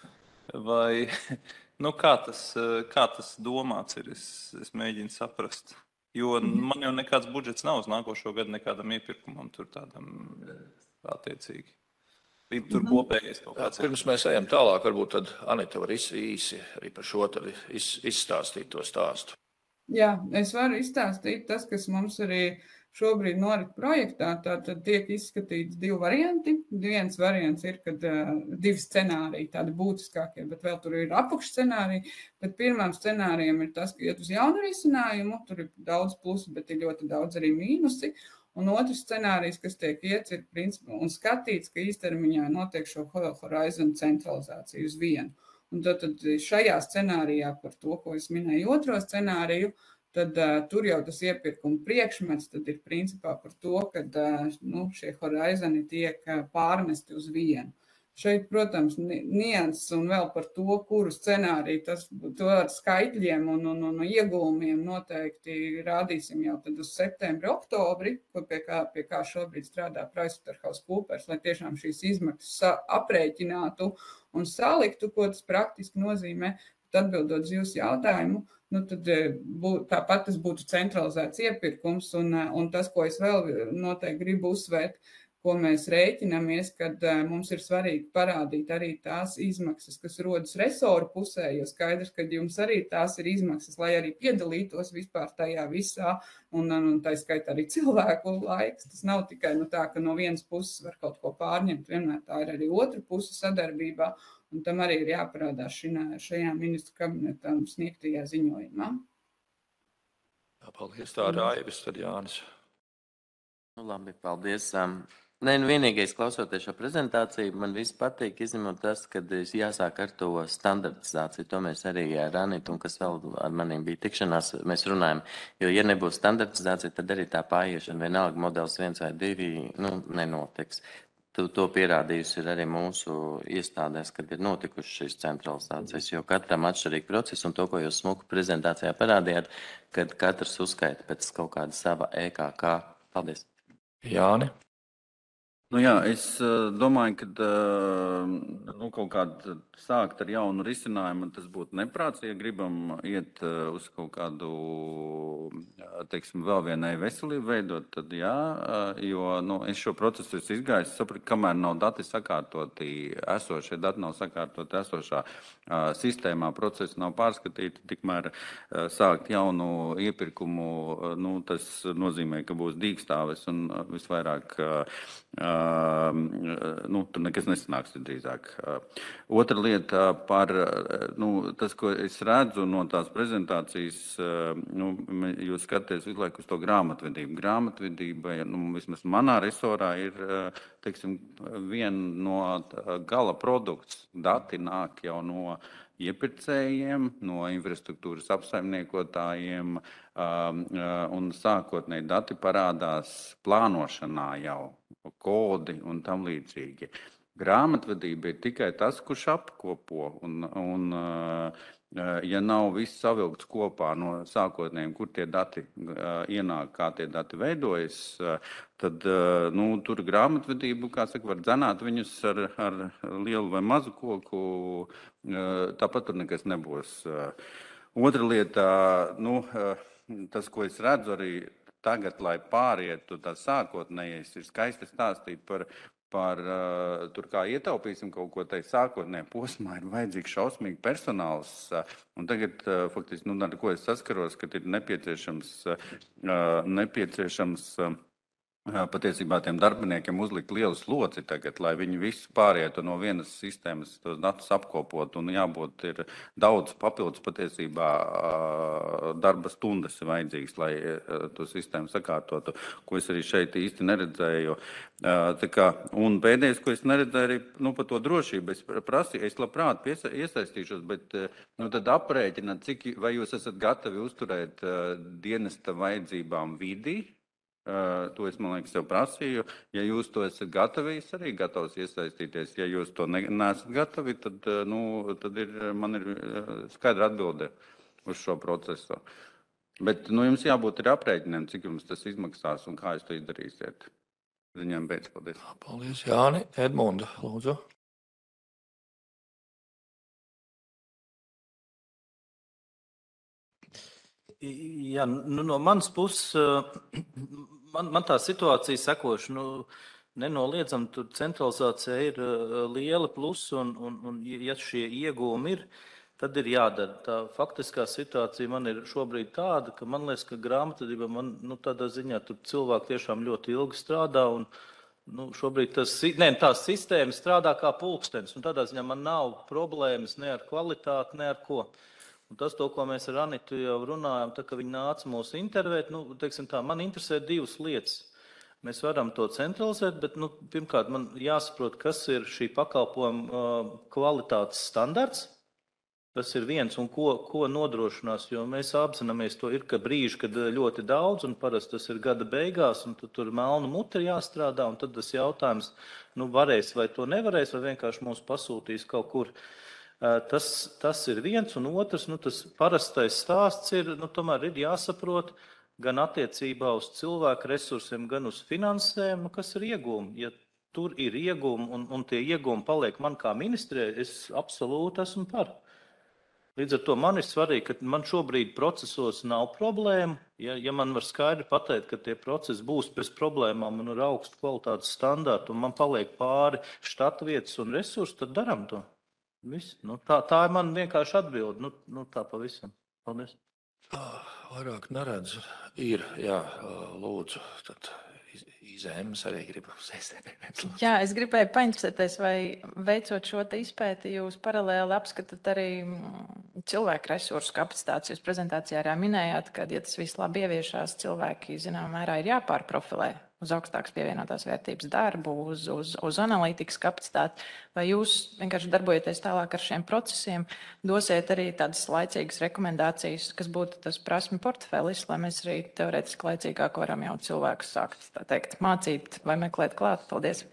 vai nu, kā, tas, kā tas domāts ir, es, es mēģinu saprast. Jo man jau nekāds budžets nav uz nākošo gadu nekādam iepirkumam, tur tādam attiecīgi. Tur kopējais kaut kāds. Pirms mēs ejam tālāk, varbūt tad Anita var īsi arī par šo tad iz, izstāstīt to stāstu. Jā, es varu izstāstīt tas, kas mums arī šobrīd norit projektā. Tātad tiek izskatīts divi varianti. Viens variants ir, kad uh, divi scenāriji, tādi būtiskākie, bet vēl tur ir apakšscenāriji. Bet pirmām scenārijam ir tas, ka iet uz jaunu risinājumu, tur ir daudz plusi, bet ir ļoti daudz arī mīnusi. Un otrs scenārijs, kas tiek iets, ir principā un skatīts, ka īstermiņā notiek šo Horizon centralizāciju uz vienu. Un tad, tad šajā scenārijā par to, ko es minēju otro scenāriju, tad uh, tur jau tas iepirkuma priekšmets, tad ir principā par to, ka uh, nu, šie Horizoni tiek uh, pārnesti uz vienu. Šeit, protams, nianses un vēl par to, kuru scenāriju, tas to ar skaitļiem un, un, un ieguvumiem noteikti rādīsim jau tad uz septembri, oktobri, pie kā, pie kā šobrīd strādā PricewaterhouseCoopers, lai tiešām šīs izmaksas aprēķinātu un saliktu, ko tas praktiski nozīmē. Tad atbildot uz jūsu jautājumu, nu tad bū, tāpat tas būtu centralizēts iepirkums un, un tas, ko es vēl noteikti gribu uzsvērt, ko mēs rēķinamies, kad uh, mums ir svarīgi parādīt arī tās izmaksas, kas rodas resoru pusē, jo skaidrs, ka jums arī tās ir izmaksas, lai arī piedalītos vispār tajā visā, un, un, un tā skaitā arī cilvēku laiks. Tas nav tikai nu, tā, ka no vienas puses var kaut ko pārņemt, vienmēr tā ir arī otra puse sadarbībā, un tam arī ir jāparādās šinā, šajā ministru kabinetam sniegtajā ziņojumā. Jā, paldies, tā Raivis, tad Jānis. Nu, labi, paldies. Um, Nē, nu vienīgais klausoties šo prezentāciju, man viss patīk, izņemot tas, kad jāsāk ar to standartizāciju. To mēs arī ar Anitu un kas vēl ar maniem bija tikšanās, mēs runājam. Jo, ja nebūs standartizācija, tad arī tā pāriešana vienalga modelis viens vai divi, nu, nenotiks. Tu, to pierādījusi ir arī mūsu iestādēs, kad ir notikušas šīs centralizācijas, jo katram atšķirīgi procesi un to, ko jūs smuku prezentācijā parādījāt, kad katrs uzskaita pēc kaut kāda sava E K K. Paldies. Jāni. Nu jā, es uh, domāju, ka uh, nu, kaut kādā sākt ar jaunu risinājumu, tas būtu neprāts, ja gribam iet uh, uz kaut kādu, teiksim, vēl vienai veselību veidot, tad jā, uh, jo nu, es šo procesu esmu izgājis, sapratu, kamēr nav dati sakārtoti esošie, dati nav sakārtoti esošā uh, sistēmā, procesi nav pārskatīti, tikmēr uh, sākt jaunu iepirkumu, uh, nu, tas nozīmē, ka būs dīkstāves un uh, visvairāk uh, Uh, nu, tur nekas nesanāks drīzāk. Uh, otra lieta par uh, nu, tas, ko es redzu no tās prezentācijas, uh, nu, jūs skaties visu laiku uz to grāmatvedību. Grāmatvedība, nu, vismaz manā resorā ir, uh, teiksim, viena no gala produkts. Dati nāk jau no iepirkējiem, no infrastruktūras apsaimniekotājiem, um, un sākotnēji dati parādās plānošanā jau, kodi un tam līdzīgi. Grāmatvedība ir tikai tas, kurš apkopo, un, un ja nav viss savilkts kopā no sākotnējiem, kur tie dati ienāk, kā tie dati veidojas, tad nu, tur grāmatvedību, kā saka, var dzenāt viņus ar, ar lielu vai mazu koku, tāpat tur nekas nebūs. Otra lieta, nu, tas, ko es redzu arī tagad, lai pārietu tā sākotnējais, ir skaisti stāstīt par par uh, tur kā ietaupīsim kaut ko tai sākotnē posmā, ir vajadzīgs šausmīgi personāls. Uh, un tagad, uh, faktiski, nu, ar ko es saskaros, kad ir nepieciešams, uh, nepieciešams uh, patiesībā tiem darbiniekiem uzlikt lielu slodzi tagad, lai viņi visu pārietu no vienas sistēmas tos datus apkopot, un jābūt ir daudz papildus patiesībā darba stundas vajadzīgs, lai to sistēmu sakārtotu, ko es arī šeit īsti neredzēju. Tā kā, un pēdējais, ko es neredzēju arī, nu, par to drošību, es prasīju, es labprāt piesa, iesaistīšos, bet, nu, tad aprēķināt, cik, vai jūs esat gatavi uzturēt dienesta vajadzībām vidī. Uh, to es, man liekas, jau prasīju. Ja jūs to esat gatavi, es arī gatavs iesaistīties. Ja jūs to ne, neesat gatavi, tad, uh, nu, tad ir, man ir uh, skaidra atbilde uz šo procesu. Bet nu, jums jābūt ir aprēķiniem, cik jums tas izmaksās un kā jūs to izdarīsiet. Ziņām beidz, paldies. Paldies, Jāni. Edmunda, lūdzu. Jā, nu, no manas puses, man, man tā situācija sekoša, nu, nenoliedzam, tur centralizācija ir liela plusi, un, un, un ja šie iegūmi ir, tad ir jādara. Tā faktiskā situācija man ir šobrīd tāda, ka man liekas, ka grāmatvedība man, nu, tādā ziņā tur cilvēki tiešām ļoti ilgi strādā, un, nu, šobrīd tas, ne, tās sistēmas strādā kā pulkstenis, un tādā ziņā man nav problēmas ne ar kvalitāti, ne ar ko. Un tas, to, ko mēs ar Anitu jau runājam, tā, ka viņi nāca mūs intervēt, nu, teiksim tā, man interesē divas lietas. Mēs varam to centralizēt, bet, nu, pirmkārt, man jāsaprot, kas ir šī pakalpojuma uh, kvalitātes standarts. Tas ir viens, un ko, ko nodrošinās, jo mēs apzināmies to ir, ka brīži, kad ļoti daudz, un parasti tas ir gada beigās, un tad tur melnu muti ir jāstrādā, un tad tas jautājums, nu, varēs vai to nevarēs, vai vienkārši mūs pasūtīs kaut kur. Tas, tas ir viens, un otrs, nu, tas parastais stāsts ir, nu, tomēr ir jāsaprot gan attiecībā uz cilvēku resursiem, gan uz finansēm, nu, kas ir iegūmi. Ja tur ir iegūmi, un, un tie iegūmi paliek man kā ministrē, es absolūti esmu par. Līdz ar to man ir svarīgi, ka man šobrīd procesos nav problēmu. Ja, ja man var skaidri pateikt, ka tie procesi būs bez problēmām un ar augstu kvalitātes standārtu, un man paliek pāri štata vietas un resursi, tad daram to. Viss. Nu, tā, tā ir man vienkārši atbilde. Nu, nu, tā pavisam. Paldies. Vairāk neredzu. Ir, jā, lūdzu. Tad izēmas arī gribu sēstēt. Jā, es gribēju painteresēties, vai veicot šo te izpēti, jūs paralēli apskatāt arī cilvēku resursu kapacitātes. Jūs prezentācijā arī minējāt, ka, ja tas viss labi ieviešās, cilvēki, zinām, mērā ir jāpārprofilē uz augstākas pievienotās vērtības darbu, uz, uz, uz analītikas kapacitāti, vai jūs vienkārši darbojaties tālāk ar šiem procesiem, dosiet arī tādas laicīgas rekomendācijas, kas būtu tas prasmi portfelis, lai mēs arī teorētiski laicīgāk varam jau cilvēkus sākt, tā teikt, mācīt vai meklēt klāt. Paldies!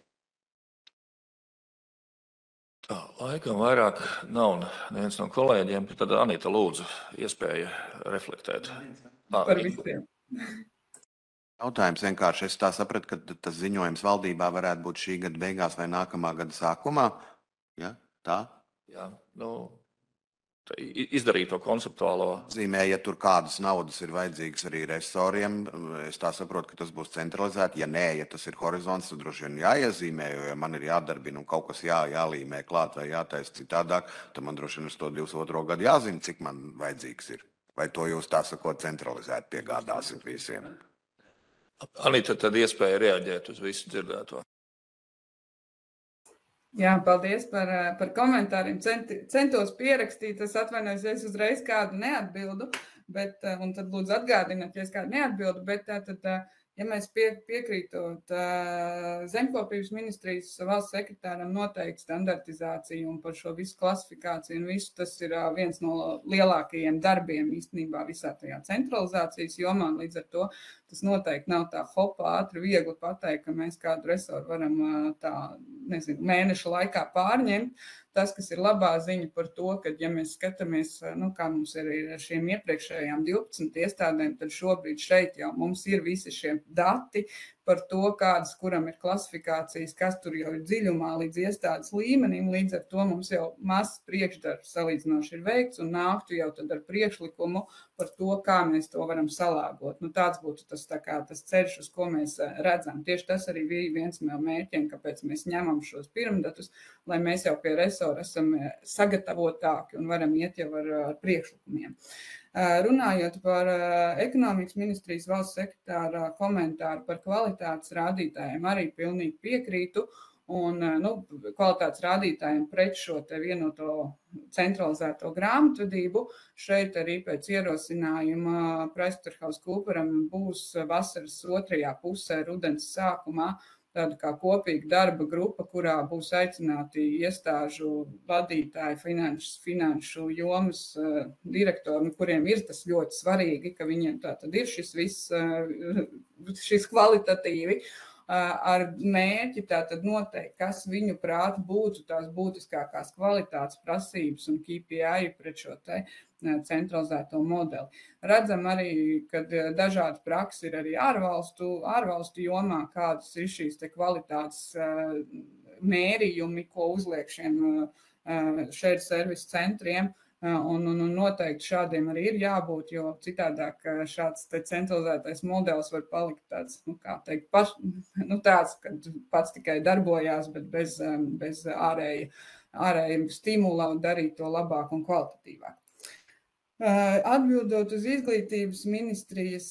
Tā, laikam vairāk nav neviens no kolēģiem, tad Anita lūdzu iespēja reflektēt. Par visiem. Jautājums vienkārši, es tā sapratu, ka tas ziņojums valdībā varētu būt šī gada beigās vai nākamā gada sākumā. Ja? Tā? Jā, nu, izdarīt to konceptuālo. Zīmē, ja tur kādas naudas ir vajadzīgas arī resoriem, es tā saprotu, ka tas būs centralizēti. Ja nē, ja tas ir horizonts, tad droši vien jāiezīmē, jo ja man ir jādarbina un kaut kas jā, jālīmē klāt vai jātaisa citādāk, tad man droši vien uz to divdesmit otro gadu jāzina, cik man vajadzīgs ir. Vai to jūs tā sakot centralizēti piegādāsiet visiem? Anita, tad iespēja reaģēt uz visu dzirdēto. Jā, paldies par, par komentāriem. Cent, centos pierakstīt, es atvainojos, ja es uzreiz kādu neatbildu, bet, un tad lūdzu atgādināt, ja es kādu neatbildu, bet tad, ja mēs pie, piekrītot zemkopības ministrijas valsts sekretāram noteikti standartizāciju un par šo visu klasifikāciju un visu, tas ir viens no lielākajiem darbiem īstenībā visā tajā centralizācijas jomā, līdz ar to tas noteikti nav tā hopā ātri viegli pateikt, ka mēs kādu resoru varam tā, nezinu, mēnešu laikā pārņemt. Tas, kas ir labā ziņa par to, ka, ja mēs skatāmies, nu, kā mums ir ar šiem iepriekšējām divpadsmit iestādēm, tad šobrīd šeit jau mums ir visi šie dati par to, kādas kuram ir klasifikācijas, kas tur jau ir dziļumā līdz iestādes līmenim. Līdz ar to mums jau mazs priekšdarbs salīdzinoši ir veikts un nāktu jau tad ar priekšlikumu par to, kā mēs to varam salāgot. Nu, tāds būtu tas, tā kā, tas ceļš, uz ko mēs redzam. Tieši tas arī bija viens no mērķiem, kāpēc mēs ņemam šos pirmdatus, lai mēs jau pie resora esam sagatavotāki un varam iet jau ar, ar priekšlikumiem. Runājot par ekonomikas ministrijas valsts sekretāra komentāru par kvalitātes rādītājiem, arī pilnīgi piekrītu. Un nu, kvalitātes rādītājiem pret šo te vienoto centralizēto grāmatvedību šeit arī pēc ierosinājuma PricewaterhouseCooperam būs vasaras otrajā pusē, rudens sākumā, tāda kā kopīga darba grupa, kurā būs aicināti iestāžu vadītāji, finanšu, finanšu jomas uh, direktori, kuriem ir tas ļoti svarīgi, ka viņiem tā tad ir šis viss, uh, šis kvalitatīvi, ar mērķi tātad noteikti, kas viņu prāt būtu tās būtiskākās kvalitātes prasības un K P I pret šo te centralizēto modeli. Redzam arī, ka dažādi praksi ir arī ārvalstu, ārvalstu jomā, kādas ir šīs te kvalitātes mērījumi, ko uzliek šiem shared service centriem. Un, un, un noteikti šādiem arī ir jābūt, jo citādāk šāds te centralizētais modelis var palikt tāds, nu, kā teikt, paš, nu, tāds, kad pats tikai darbojās, bet bez, bez ārēja, ārēja stimula darīt to labāk un kvalitatīvāk. Atbildot uz izglītības ministrijas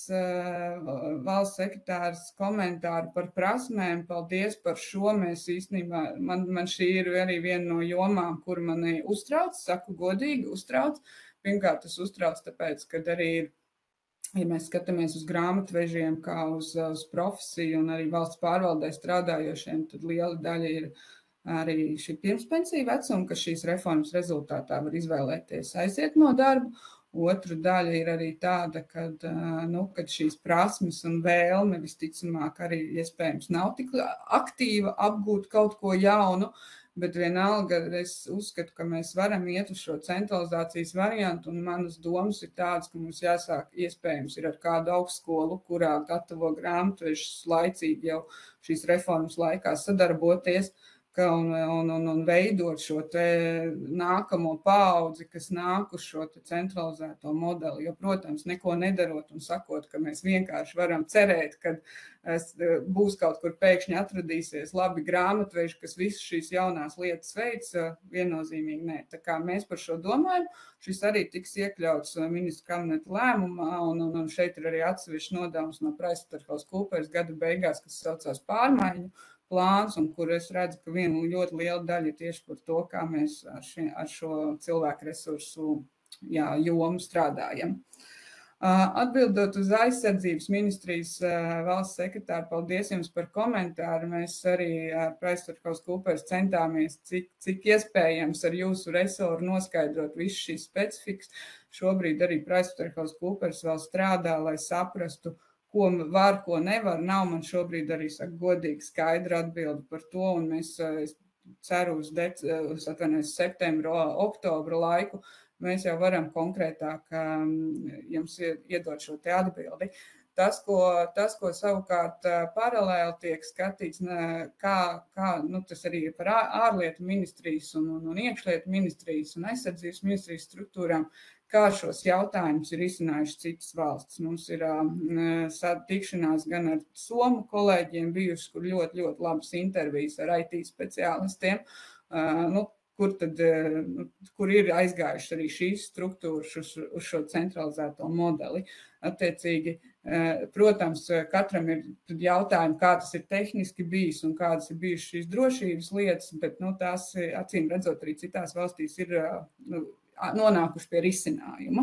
valsts sekretāras komentāru par prasmēm, paldies par šo. Mēs īstenībā, man, man šī ir arī viena no jomām, kur mani uztrauc, saku godīgi uztrauc. Pirmkārt, tas uztrauc tāpēc, kad arī ir, ja mēs skatāmies uz grāmatvežiem kā uz, uz profesiju un arī valsts pārvaldē strādājošiem, tad liela daļa ir arī šī pirmspensiju vecuma, ka šīs reformas rezultātā var izvēlēties aiziet no darba. Otra daļa ir arī tāda, kad, nu, kad šīs prasmes un vēlme visticamāk arī iespējams nav tik aktīva apgūt kaut ko jaunu, bet vienalga es uzskatu, ka mēs varam iet uz šo centralizācijas variantu, un manas domas ir tādas, ka mums jāsāk iespējams ir ar kādu augstskolu, kurā gatavo grāmatvešus laicīgi jau šīs reformas laikā sadarboties, Un, un, un, un veidot šo te nākamo paudzi, kas nāk uz šo te centralizēto modeli. Jo, protams, neko nedarot un sakot, ka mēs vienkārši varam cerēt, ka būs kaut kur pēkšņi atradīsies labi grāmatveži, kas visas šīs jaunās lietas veids, viennozīmīgi nē. Tā kā mēs par šo domājam, šis arī tiks iekļauts ministra kabineta lēmumā, un, un, un šeit ir arī atsevišķi nodevums no PricewaterhouseCoopers gada beigās, kas saucās pārmaiņu plāns, un kur es redzu, ka viena ļoti liela daļa tieši par to, kā mēs ar, ši, ar šo cilvēku resursu jā, jomu strādājam. Atbildot uz aizsardzības ministrijas valsts sekretāru, paldies jums par komentāru. Mēs arī ar PricewaterhouseCoopers centāmies, cik, cik iespējams ar jūsu resoru noskaidrot visu šīs specifikas. Šobrīd arī PricewaterhouseCoopers vēl strādā, lai saprastu, ko var, ko nevar. Nav man šobrīd arī, saka, godīgi skaidra atbildi par to, un mēs ceru uz, dec, uz atvainojas, septembra, oktobra laiku, mēs jau varam konkrētāk jums iedot šo te atbildi. Tas, ko, tas, ko savukārt paralēli tiek skatīts, kā, kā nu, tas arī ir par ārlietu ministrijas un, un, un iekšlietu ministrijas un aizsardzības ministrijas struktūrām, kā šos jautājumus ir izcinājuši citas valstis. Mums ir uh, tikšanās gan ar somu kolēģiem bijušas, kur ļoti, ļoti labas intervijas ar I T speciālistiem, uh, nu, kur, tad, uh, kur ir aizgājuši arī šīs struktūras uz, uz šo centralizēto modeli. Attiecīgi, uh, protams, katram ir jautājumi, kā tas ir tehniski bijis un kādas ir bijušas šīs drošības lietas, bet nu, tās, acīm redzot, arī citās valstīs ir uh, nu, nonākuši pie risinājuma.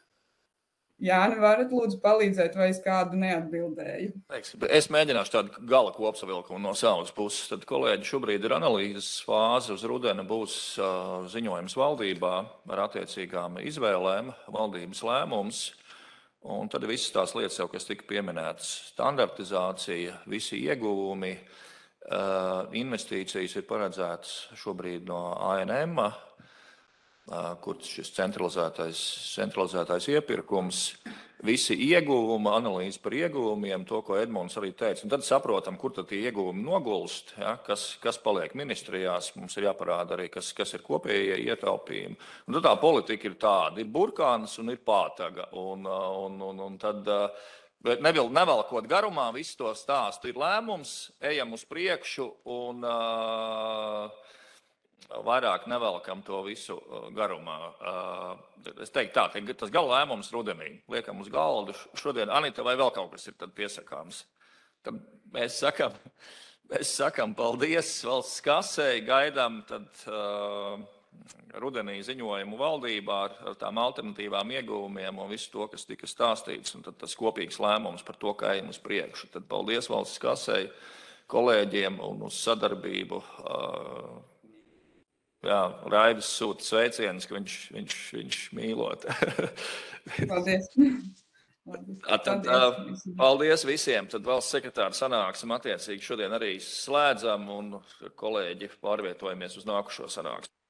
Jāni, varat lūdzu palīdzēt, vai es kādu neatbildēju? Es mēģināšu tādu gala kopsavilkumu no savas puses. Tad, kolēģi, šobrīd ir analīzes fāze. Uz rudeni būs uh, ziņojums valdībā ar attiecīgām izvēlēm, valdības lēmums. Un tad visas tās lietas, jau, kas tika pieminētas, standartizācija, visi ieguvumi, uh, investīcijas ir paredzētas šobrīd no A N M. kur šis centralizētais, centralizētais iepirkums, visi ieguvumi, analīze par ieguvumiem, to, ko Edmunds arī teica. Un tad saprotam, kur tad tie ieguvumi nogulst, ja, kas, kas paliek ministrijās. Mums ir jāparāda arī, kas, kas ir kopējie ietaupījumi. Un tad tā politika ir tāda, ir burkāns un ir pātaga. Un, un, un, un tad nevel, nevelkot garumā visu to stāstu, ir lēmums, ejam uz priekšu un uh, vairāk nevelkam to visu garumā. Es teiktu tā, ka tas gala lēmums rudenī liekam uz galdu. Šodien, Anita, vai vēl kaut kas ir tad piesakāms? Tad mēs sakam, mēs sakam paldies valsts kasei, gaidām tad uh, rudenī ziņojumu valdībā ar, ar tām alternatīvām ieguvumiem un visu to, kas tika stāstīts. Un tad tas kopīgs lēmums par to, kā ejam uz priekšu. Tad paldies valsts kasei, kolēģiem un uz sadarbību. Uh, Jā, Raivis sūta sveicienus, ka viņš, viņš, viņš mīlot. Paldies. Tad, paldies. Paldies visiem. Tad valsts sekretāra sanāksim attiecīgi šodien arī slēdzam un kolēģi pārvietojamies uz nākušo sanāksmi.